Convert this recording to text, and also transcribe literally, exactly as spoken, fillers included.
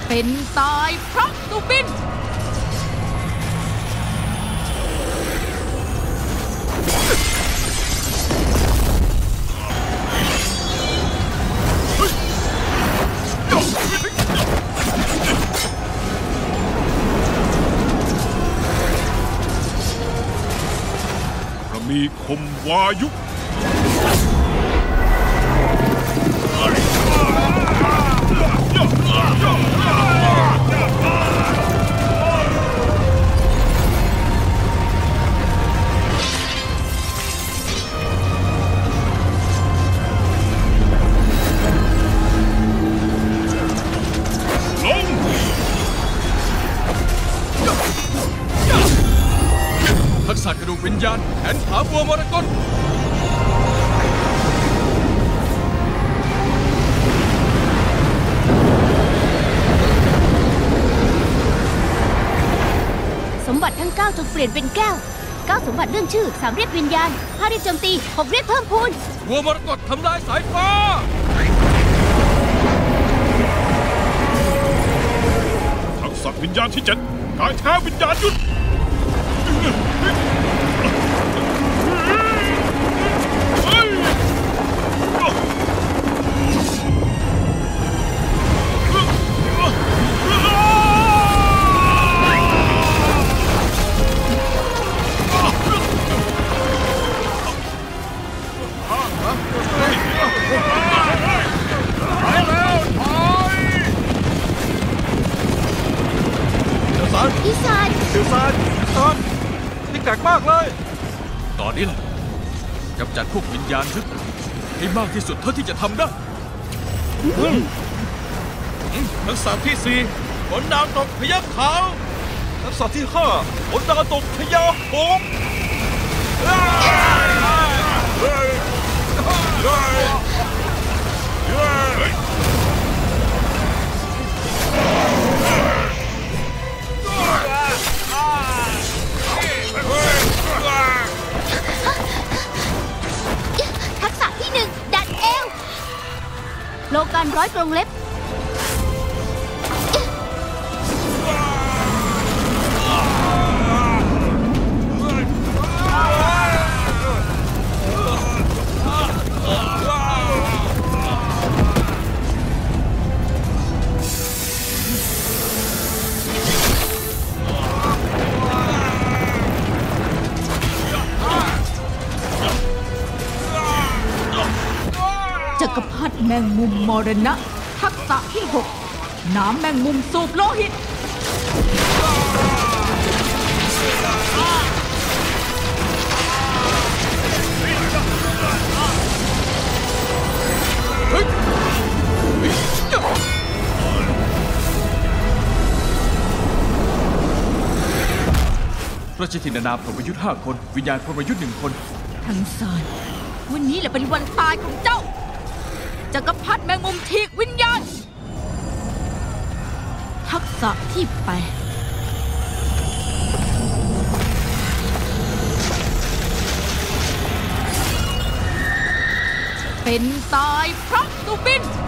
เป็นตายเพราะตูบินมีคมวายุทักษะกระดูกวิญญาณแขนขาบัวมรกตสมบัติทั้งเก้าจงเปลี่ยนเป็นแก้วเก้าสมบัติเรื่องชื่อสามเรียกวิญญาณห้าเรียกโจมตีหกเรียกเพิ่มพูนบัวมรกตทำลายสายฟ้าทักษะวิญญาณที่เจ็ดกายแท้วิญญาณยุทธอีสานสื่อสารตอนที่แกร่งมากเลยตอนนี้แหละกำจัดพวกวิญญาณทึกให้มากที่สุดเท่าที่จะทำได้ทักษะที่สี่ฝนดาวตกพยัคฆ์ขาวทักษะที่ห้าฝนดาวตกพญาหงส์ทักษะที่หนึ่งดัดเอวโลการร้อยกรงเล็บจักรพรรดิแมงมุมมรณะทักษะที่หกน้ำแมงมุมสูบโลหิตราชธินานาพรหมยุทธ์ห้าคนวิญญาณพรหมยุทธ์หนึ่งคนทั้งสารวันนี้แหละเป็นวันตายของเจ้าจักรพรรดิแมงมุมฉีกวิญญาณทักษะที่แปดเป็นตายเพราะตูบิน